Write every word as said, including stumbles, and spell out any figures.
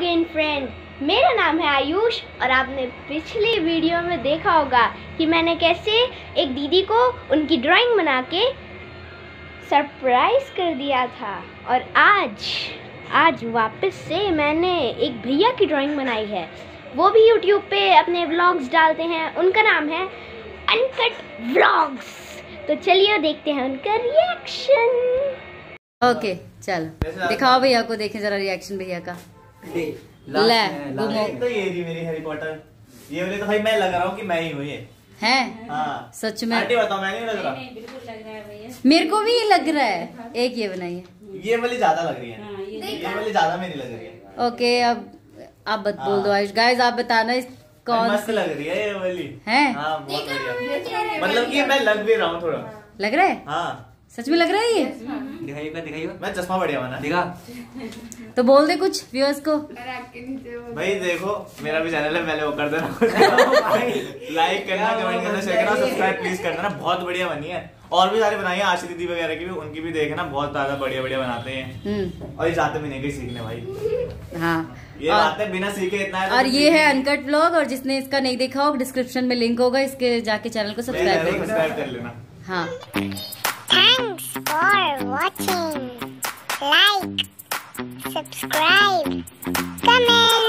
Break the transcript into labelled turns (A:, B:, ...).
A: Again friend, मेरा नाम है आयुष और आपने पिछली वीडियो में देखा होगा कि मैंने कैसे एक दीदी को उनकी ड्राइंग बना के सरप्राइज कर दिया था। और आज आज वापस से मैंने एक भैया की ड्राइंग बनाई है, वो भी यूट्यूब पे अपने व्लॉग्स डालते हैं। उनका नाम है अनकट व्लॉग्स। तो चलिए देखते हैं उनका रिएक्शन।
B: ओके चलो दिखाओ भैया को, देखें जरा रिएक्शन भैया का। ले घूमो।
C: तो ये रही मेरी हैरी पॉटर, ये वाली तो भाई मैं लग रहा हूँ कि मैं ही हूँ ये।
B: हैं?
C: हाँ
B: सच में?
C: आंटी बताओ, मैं नहीं लग रहा?
B: नहीं, नहीं, बिल्कुल लग रहा है भैया। मेरे को भी ये लग रहा है। एक ये बनाइए।
C: ये वाली ज्यादा लग रही है। हाँ, ये, ये वाली ज्यादा मेरी लग रही है।
B: ओके अब आप बत बोल दो आयुष। गाइस आप बताना इस कौन
C: मस्त लग रही है ये वाली।
B: है?
C: हाँ बहुत बढ़िया, मतलब कि मैं लग भी रहा हूँ थोड़ा।
B: लग रहा है?
C: हाँ
B: सच में लग रहा है ये?
C: दिखाइए दिखाइए। मैं चश्मा बढ़िया बना दिखा।
B: तो बोल दे कुछ व्यूअर्स को।
C: भाई देखो मेरा भी चैनल है, पहले वो कर देना। लाइक करना, कमेंट करना, शेयर करना, सब्सक्राइब प्लीज कर देना। बहुत बढ़िया बनी है। और भी सारी बनाई है, आशी दीदी वगैरह की भी, उनकी भी देखना, बहुत ज्यादा बढ़िया बढ़िया बनाते हैं। और ये जाते भी नहीं कहीं सीखने भाई।
B: हाँ
C: ये बातें बिना सीखे इतना है।
B: और ये है अनकट व्लॉग, और जिसने इसका नहीं देखा हो डिस्क्रिप्शन में लिंक होगा, इसके जाके चैनल को सब्सक्राइब
C: कर लेना।
B: हाँ,
D: Thanks for watching. Like, subscribe, comment.